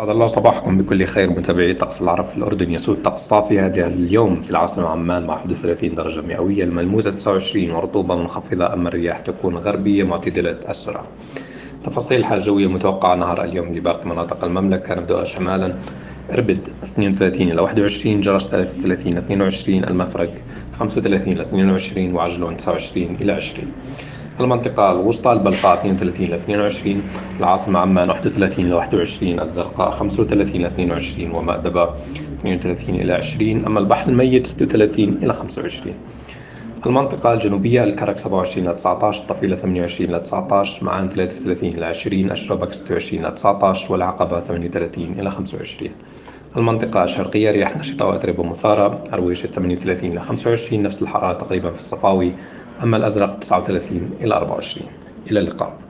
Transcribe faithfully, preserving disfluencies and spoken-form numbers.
أسعد الله صباحكم بكل خير متابعي طقس العرب في الأردن. يسود طقس صافي هذا اليوم في العاصمة عمان مع واحد وثلاثين درجة مئوية، الملموسة تسعة وعشرين، ورطوبة منخفضة، أما الرياح تكون غربية معتدلة السرعة. تفاصيل الحالة الجوية متوقعة نهار اليوم لباقي مناطق المملكة. نبدأ شمالا: إربد اثنين وثلاثين إلى واحد وعشرين، جرش ثلاثة وثلاثين إلى اثنين وعشرين، المفرق خمسة وثلاثين إلى اثنين وعشرين، وعجلون تسعة وعشرين إلى عشرين. المنطقة الوسطى: البلقاء اثنين وثلاثين إلى اثنين وعشرين، العاصمة عمان واحد وثلاثين إلى واحد وعشرين، الزرقاء خمسة وثلاثين إلى اثنين وعشرين، ومأدبة اثنين وثلاثين إلى عشرين، أما البحر الميت ستة وثلاثين إلى خمسة وعشرين. المنطقة الجنوبية: الكرك سبعة وعشرين إلى تسعة عشر، الطفيلة ثمانية وعشرين إلى تسعة عشر، معان ثلاثة وثلاثين إلى عشرين، الشربك ستة وعشرين إلى تسعة عشر، والعقبة ثمانية وثلاثين إلى خمسة وعشرين. المنطقة الشرقية: رياح نشطة وأتربة مثارة، عرويشة ثمانية وثلاثين إلى خمسة وعشرين، نفس الحرارة تقريبا في الصفاوي، أما الأزرق تسعة وثلاثين إلى أربعة وعشرين. إلى اللقاء.